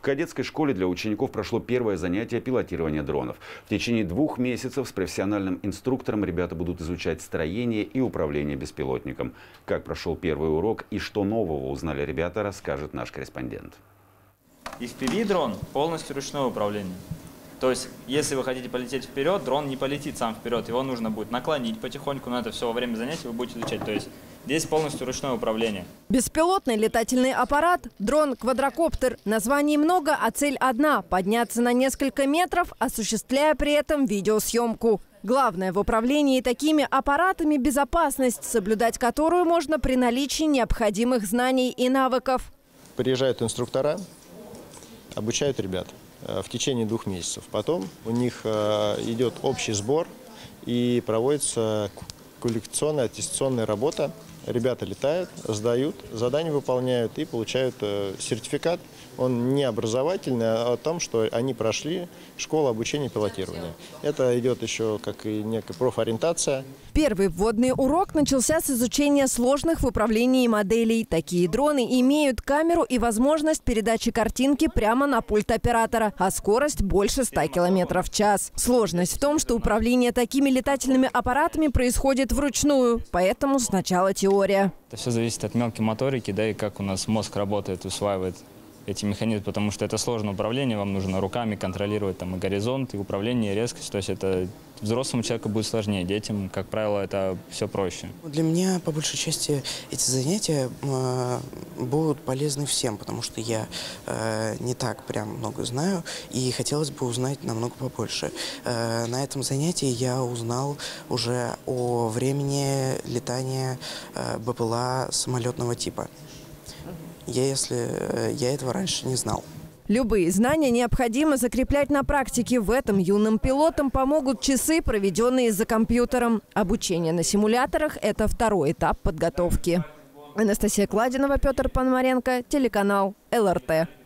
кадетской школе для учеников прошло первое занятие пилотирования дронов. В течение 2 месяцев с профессиональным инструктором ребята будут изучать строение и управление беспилотником. Как прошел первый урок и что нового узнали ребята, расскажет наш корреспондент. FPV-дрон полностью ручное управление. То есть, если вы хотите полететь вперед, дрон не полетит сам вперед. Его нужно будет наклонить потихоньку, но это все во время занятий вы будете изучать. То есть, здесь полностью ручное управление. Беспилотный летательный аппарат – дрон-квадрокоптер. Названий много, а цель одна – подняться на несколько метров, осуществляя при этом видеосъемку. Главное в управлении такими аппаратами – безопасность, соблюдать которую можно при наличии необходимых знаний и навыков. Приезжают инструктора, обучают ребят в течение 2 месяцев. Потом у них идет общий сбор и проводится коллекционная аттестационная работа. Ребята летают, сдают, задания выполняют и получают сертификат. Он не образовательный, а о том, что они прошли школу обучения пилотирования. Это идет еще как и некая профориентация. Первый вводный урок начался с изучения сложных в управлении моделей. Такие дроны имеют камеру и возможность передачи картинки прямо на пульт оператора, а скорость больше 100 км в час. Сложность в том, что управление такими летательными аппаратами происходит вручную, поэтому сначала теория. Это все зависит от мелкой моторики, да, и как у нас мозг работает, усваивает эти механизмы, потому что это сложное управление, вам нужно руками контролировать там и горизонт, и управление, и резкость. То есть это взрослому человеку будет сложнее, детям, как правило, это все проще. Для меня, по большей части, эти занятия будут полезны всем, потому что я не так прям много знаю, и хотелось бы узнать намного побольше. На этом занятии я узнал уже о времени летания БПЛА самолетного типа. Я этого раньше не знал. Любые знания необходимо закреплять на практике. В этом юным пилотам помогут часы, проведенные за компьютером. Обучение на симуляторах – это второй этап подготовки. Анастасия Кладинова, Петр Пономаренко, телеканал ЛРТ.